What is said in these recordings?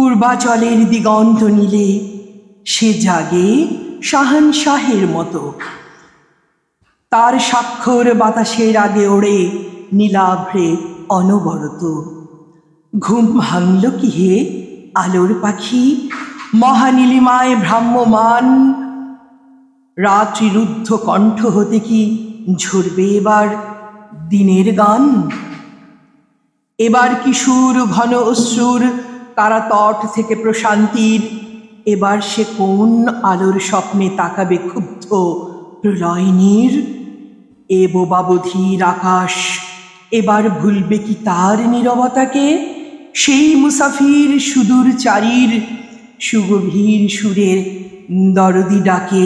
পূর্বাচলের দিগন্ত নীলে সে জাগে শাহানশাহের মতো। তার স্বাক্ষর বাতাসের আগে ওড়ে নীলাভ্রে অনবরত। ঘুম ভাঙল কি হে আলোর পাখি, মহানীলিমায় ভ্রাম্যমান রাত্রিরুদ্ধ কণ্ঠ হতে কি ঝরবে এবার দিনের গান? এবার কিশোর ঘন অশ্রুর কারাতট থেকে প্রশান্তির, এবার সে কোন আলোর স্বপ্নে তাকাবে ক্ষুব্ধ প্রলয়নীর? এ বোবাবধির আকাশ এবার ভুলবে কি তার নীরবতাকে? সেই মুসাফির সুদূর চারির সুগভীর সুরের দরদি ডাকে।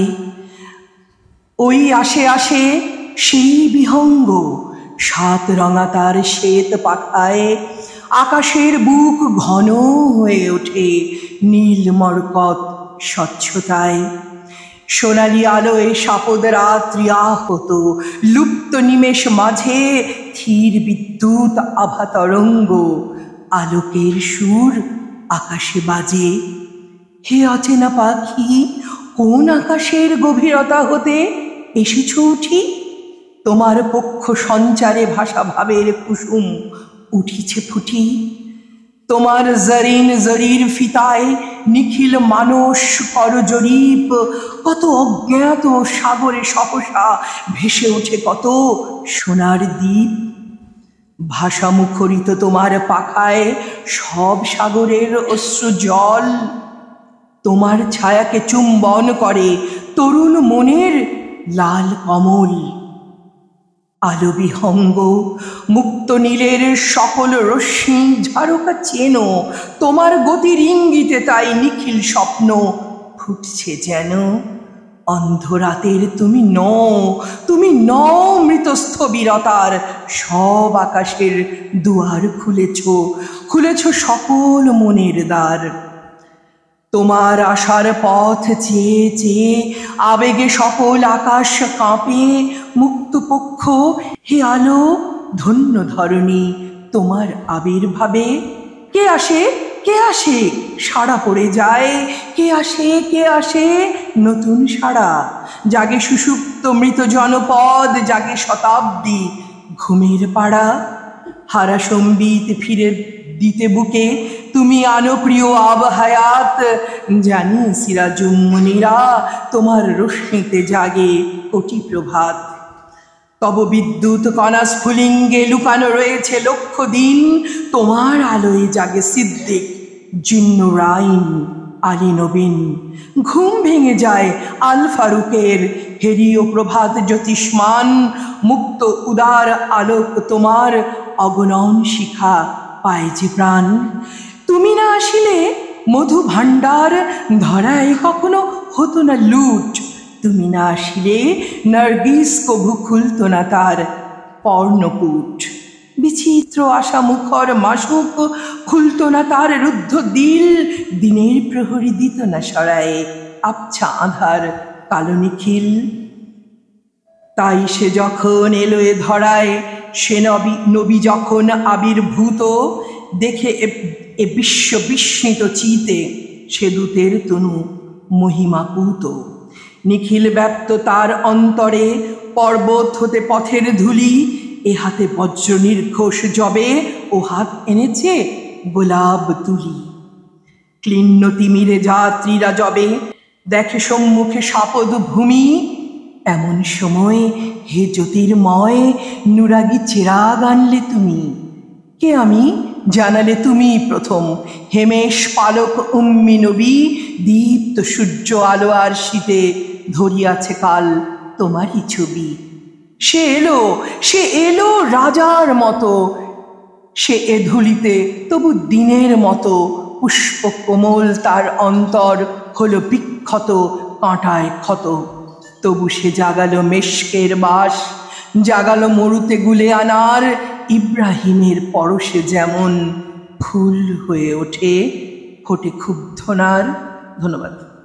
ওই আসে আসে সেই বিহঙ্গ, সাত রঙা তার শ্বেত পাখায় আকাশের বুক ঘন হয়ে ওঠে নীল মরকত স্বচ্ছতায়। সোনালি আলোয় সাপদ রাত্রি আহত, লুপ্ত নিমেষ মাঝে ধীর বিদ্যুৎ আভা তরঙ্গ, আলোকের সুর আকাশে বাজে। হে অচেনা পাখি, কোন আকাশের গভীরতা হতে এসেছ উঠি? তোমার পক্ষ সঞ্চারে ভাষা ভাবের কুসুম উঠিছে ফুটি। তোমার জরিন জরির ফিতায় নিখিল মানস করজরিপ, কত অজ্ঞাত সাগরে সহসা ভেসে ওঠে কত সোনার দ্বীপ। ভাষা মুখরিত তোমার পাখায় সব সাগরের অশ্রু জল, তোমার ছায়াকে চুম্বন করে তরুণ মনের লাল কমল। আলো বিহঙ্গ মুক্ত নীলের সকল রশ্মি ঝারকা চেনো, তোমার গতির ইঙ্গিতে তাই নিখিল স্বপ্ন ফুটছে যেন। অন্ধরাতের তুমি নও, তুমি নও মৃত স্থবিরতার, সব আকাশের দুয়ার খুলেছ, খুলেছ সকল মনের দ্বার। তোমার আশার পথ চেয়ে চেয়ে আবেগে সকল আকাশ কাঁপে, মুক্ত পক্ষ হে আলো ধন্য ধরণী তোমার আবির্ভাবে। কে আসে কে আসে সাড়া পড়ে যায়, কে আসে কে আসে নতুন সাড়া। জাগে সুষুপ্ত মৃত জনপদ, জাগে শতাব্দী ঘুমের পাড়া। হারা সম্বিত ফিরে দিতে বুকে তুমি আনো প্রিয় আবহায়াত, জানি সিরাজুম্মনিরা তোমার রশ্মিতে জাগে কোটি প্রভাত। তব বিদ্যুৎ কণা স্ফুলিঙ্গে লুকানো রয়েছে লক্ষ দিন, তোমার আলোয় জাগে সিদ্দিক জিন্নুরাইন আলী নবীন। ঘুম ভেঙে যায় আল ফারুকের হেরিও প্রভাত জ্যোতিষ্মান, মুক্ত উদার আলোক তোমার অগণন শিখা পায় যে প্রাণ। তুমি না আসিলে মধু ভাণ্ডার ধরায় কখনো হতো না লুট, তুমি না আসিলে নার্গিস কভু খুলত না তার পর্ণপুট। বিচিত্র আশা মুখর মাসুক খুলত না তার রুদ্ধ দিল, দিনের প্রহরী দিত না সরায়ে আবছা আধার কালো নিখিল। তাই সে যখন এলো এ ধরায়, সে নবী যখন আবির্ভূত, দেখে এ বিশ্ব বিস্মিত চিতে সে দূতের তনু মহিমাপুত। নিখিল ব্যাপ্ত তার অন্তরে পর্বত হতে পথের ধুলি, এ হাতে বজ্র নির্ঘোষ জবে, ও হাত এনেছে গোলাপ তুলি। ক্লিন্ন তিমিরে যাত্রীরা যবে দেখে সম্মুখে সাপদ ভূমি, এমন সময় হে জ্যোতির্ময় নুরাগী চিরাগ আনলে তুমি। কে আমি জানালে তুমি প্রথম, হেমেশ পালক উম্মি নবী। দীপ্ত সূর্য আলো আর শীতে ধরিয়াছে কাল তোমারই ছবি। সে এলো রাজার মতো, সে এ ধুলিতে তবু দিনের মতো। পুষ্প কোমল তার অন্তর হলো বিক্ষত কাঁটায় ক্ষত, তবু সে জাগালো মেশকের বাস, জাগালো মরুতে গুলে আনার। ইব্রাহিমের পরশে যেমন ফুল হয়ে ওঠে ফোটে ক্ষুব্ধনার। ধন্যবাদ।